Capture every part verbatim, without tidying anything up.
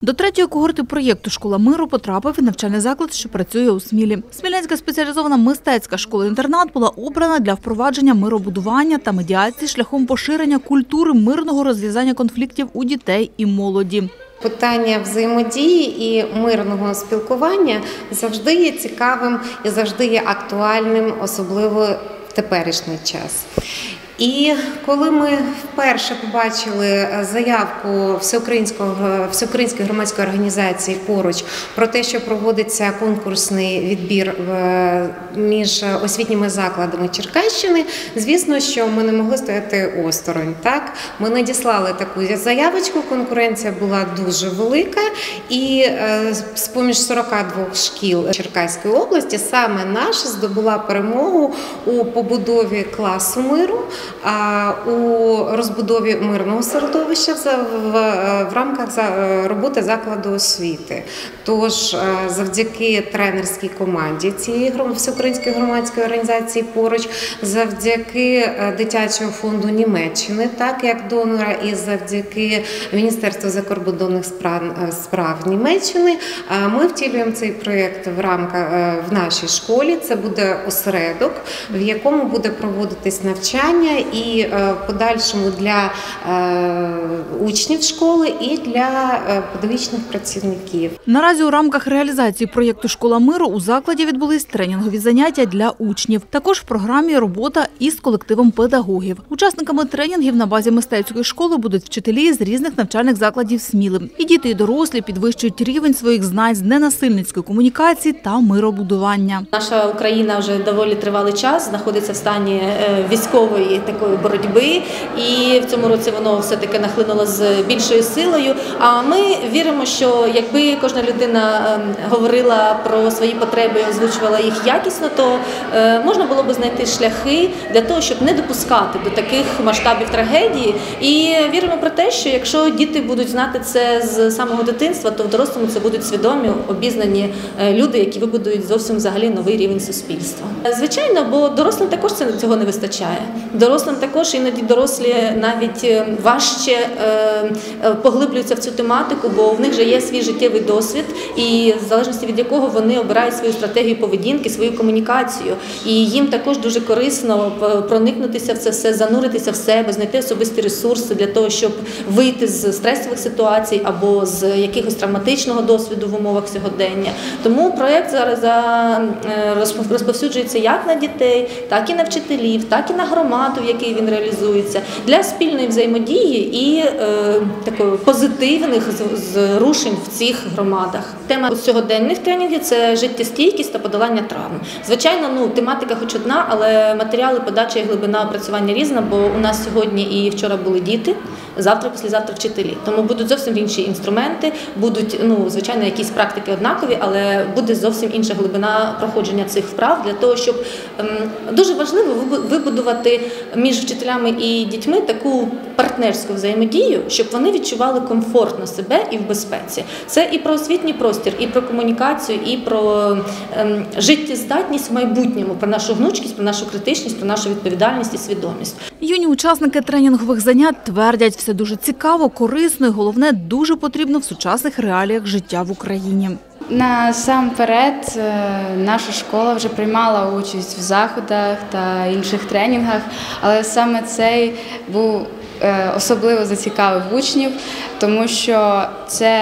До третьої когорти проєкту «Школа миру» потрапив і навчальний заклад, що працює у Смілі. Смілянська спеціалізована мистецька школа-інтернат була обрана для впровадження миробудування та медіації шляхом поширення культури мирного розв'язання конфліктів у дітей і молоді. Питання взаємодії і мирного спілкування завжди є цікавим і завжди є актуальним, особливо в теперішній час. І коли ми вперше побачили заявку Всеукраїнського, Всеукраїнської громадської організації «Поруч» про те, що проводиться конкурсний відбір між освітніми закладами Черкащини, звісно, що ми не могли стояти осторонь. Так? Ми надіслали таку заявочку, конкуренція була дуже велика, і з-поміж сорока двох шкіл Черкаської області саме наша здобула перемогу у побудові класу миру, у розбудові мирного середовища в рамках роботи закладу освіти. Тож завдяки тренерській команді цієї Всеукраїнської громадської організації «Поруч», завдяки дитячому фонду Німеччини, так як донора, і завдяки Міністерству закордонних справ Німеччини, ми втілюємо цей проєкт в рамках в нашій школі. Це буде осередок, в якому буде проводитись навчання і в подальшому для учнів школи і для педагогічних працівників. Наразі у рамках реалізації проєкту «Школа миру» у закладі відбулись тренінгові заняття для учнів. Також в програмі робота із колективом педагогів. Учасниками тренінгів на базі мистецької школи будуть вчителі з різних навчальних закладів Сміли. І діти, і дорослі підвищують рівень своїх знань з ненасильницької комунікації та миробудування. Наша Україна вже доволі тривалий час знаходиться в стані військової такої боротьби, і в цьому році воно все-таки нахлинуло з більшою силою. А ми віримо, що якби кожна людина говорила про свої потреби і озвучувала їх якісно, то можна було б знайти шляхи для того, щоб не допускати до таких масштабів трагедії. І віримо про те, що якщо діти будуть знати це з самого дитинства, то в дорослому це будуть свідомі, обізнані люди, які вибудують зовсім взагалі новий рівень суспільства. Звичайно, бо дорослим також цього не вистачає. Дорослим також іноді дорослі навіть важче поглиблюються в цю тематику, бо в них вже є свій життєвий досвід, і в залежності від якого вони обирають свою стратегію поведінки, свою комунікацію. І їм також дуже корисно проникнутися в це все, зануритися в себе, знайти особисті ресурси для того, щоб вийти з стресових ситуацій або з якихось травматичного досвіду в умовах сьогодення. Тому проєкт зараз розповсюджується як на дітей, так і на вчителів, так і на громаду, в якій він реалізується, для спільної взаємодії і е, такої позитивних зрушень в цих громадах. Тема сьогоденних тренінгів – це життєстійкість та подолання травм. Звичайно, ну, тематика хоч одна, але матеріали, подача і глибина опрацювання різна, бо у нас сьогодні і вчора були діти, завтра, післязавтра вчителі. Тому будуть зовсім інші інструменти, будуть, ну, звичайно, якісь практики однакові, але буде зовсім інша глибина проходження цих вправ для того, щоб ем, дуже важливо вибудувати між вчителями і дітьми таку партнерську взаємодію, щоб вони відчували комфортно себе і в безпеці. Це і про освітній простір, і про комунікацію, і про ем, життєздатність в майбутньому, про нашу гнучкість, про нашу критичність, про нашу відповідальність і свідомість. Юні учасники тренінгових занять твердять, все дуже цікаво, корисно і, головне, дуже потрібно в сучасних реаліях життя в Україні. Насамперед, наша школа вже приймала участь в заходах та інших тренінгах, але саме цей був особливо зацікавив учнів, тому що це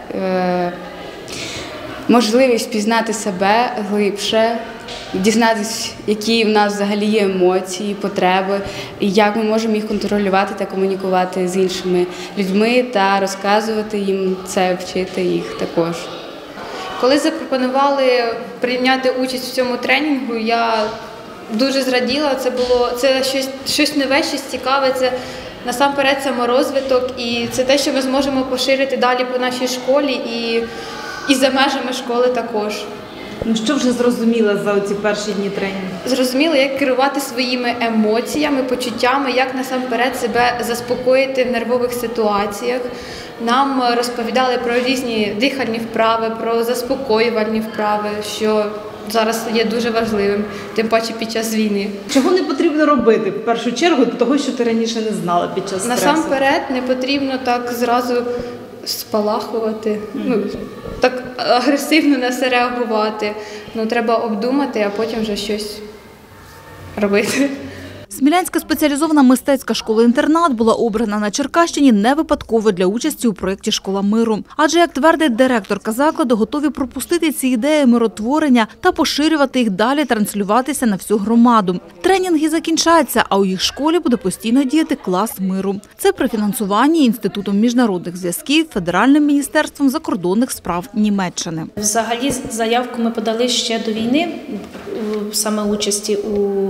можливість пізнати себе глибше, дізнатися, які в нас взагалі є емоції, потреби, і як ми можемо їх контролювати та комунікувати з іншими людьми та розказувати їм це, вчити їх також. Коли запропонували прийняти участь в цьому тренінгу, я дуже зраділа. Це було це щось, щось нове, щось цікаве. Це насамперед саморозвиток, і це те, що ми зможемо поширити далі по нашій школі і, і за межами школи також. Ну, що вже зрозуміла за ці перші дні тренінгу? Зрозуміла, як керувати своїми емоціями, почуттями, як насамперед себе заспокоїти в нервових ситуаціях. Нам розповідали про різні дихальні вправи, про заспокоювальні вправи, що зараз є дуже важливим, тим паче під час війни. Чого не потрібно робити, в першу чергу, того, що ти раніше не знала під час стресу? Насамперед, не потрібно так зразу спалахувати, ну, так агресивно на це реагувати. Ну, треба обдумати, а потім вже щось робити. Смілянська спеціалізована мистецька школа-інтернат була обрана на Черкащині не випадково для участі у проєкті «Школа миру». Адже, як твердить директорка закладу, готові пропустити ці ідеї миротворення та поширювати їх далі, транслюватися на всю громаду. Тренінги закінчаться, а у їх школі буде постійно діяти клас миру. Це при фінансуванні Інститутом міжнародних зв'язків, Федеральним міністерством закордонних справ Німеччини. Взагалі заявку ми подали ще до війни, саме участі у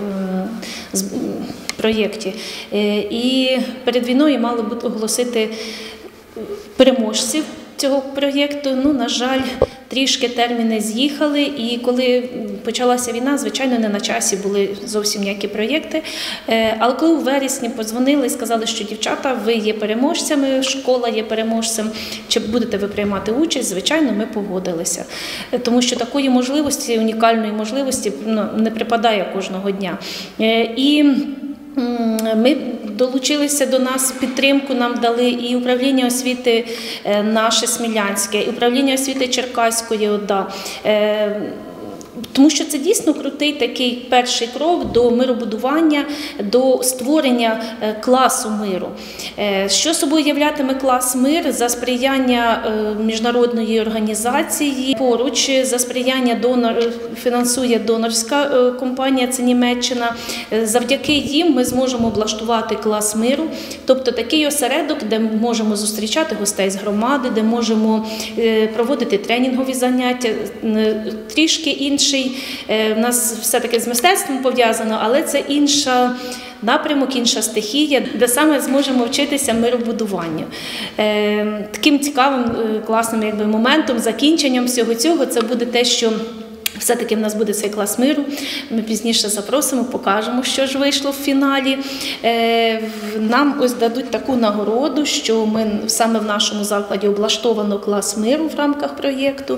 проєкті. І перед війною мали б оголосити переможців цього проєкту. Ну, на жаль, трішки терміни з'їхали, і коли почалася війна, звичайно, не на часі були зовсім ніякі проєкти. Але коли у вересні подзвонили і сказали, що дівчата, ви є переможцями, школа є переможцем, чи будете ви приймати участь, звичайно, ми погодилися. Тому що такої можливості, унікальної можливості, ну, не припадає кожного дня. І ми долучилися до нас, підтримку нам дали і управління освіти наше Смілянське, і управління освіти Черкаської ОДА. Тому що це дійсно крутий такий перший крок до миробудування, до створення класу миру. Що собою являтиме клас мир? За сприяння міжнародної організації, поруч за сприяння донор, фінансує донорська компанія, це Німеччина. Завдяки їм ми зможемо облаштувати клас миру, тобто такий осередок, де ми можемо зустрічати гостей з громади, де можемо проводити тренінгові заняття, трішки інший. У нас все-таки з мистецтвом пов'язано, але це інша напрямок, інша стихія, де саме зможемо вчитися миробудуванню. Таким цікавим, класним якби, моментом, закінченням всього цього, це буде те, що все-таки в нас буде цей клас миру. Ми пізніше запросимо, покажемо, що ж вийшло в фіналі. Нам ось дадуть таку нагороду, що ми саме в нашому закладі облаштовано клас миру в рамках проєкту.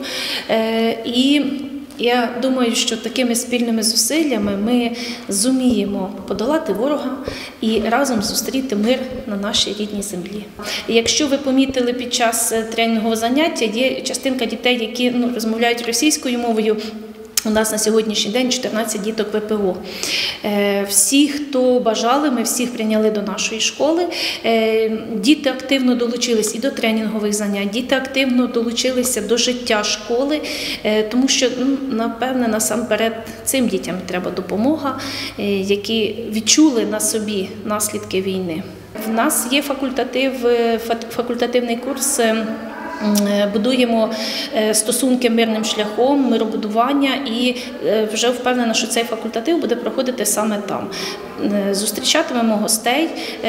І я думаю, що такими спільними зусиллями ми зуміємо подолати ворога і разом зустріти мир на нашій рідній землі. Якщо ви помітили під час тренінгового заняття, є частинка дітей, які ну, розмовляють російською мовою. У нас на сьогоднішній день чотирнадцять діток ВПО. Всі, хто бажали, ми всіх прийняли до нашої школи. Діти активно долучились і до тренінгових занять, діти активно долучилися до життя школи, тому що, ну, напевне, насамперед цим дітям треба допомога, які відчули на собі наслідки війни. В нас є факультатив, факультативний курс. Будуємо стосунки мирним шляхом, миробудування, і вже впевнена, що цей факультатив буде проходити саме там. Зустрічатимемо гостей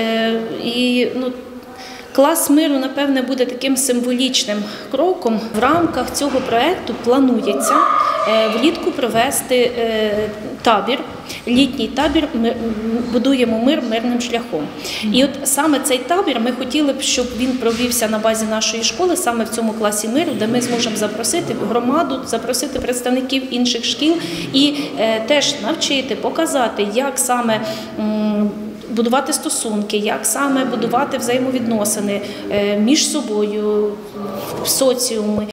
і, ну, клас миру, напевне, буде таким символічним кроком. В рамках цього проєкту планується влітку провести табір, літній табір «Будуємо мир мирним шляхом». І от саме цей табір ми хотіли б, щоб він провівся на базі нашої школи, саме в цьому класі миру, де ми зможемо запросити громаду, запросити представників інших шкіл і теж навчити, показати, як саме будувати стосунки, як саме будувати взаємовідносини між собою, в соціумі.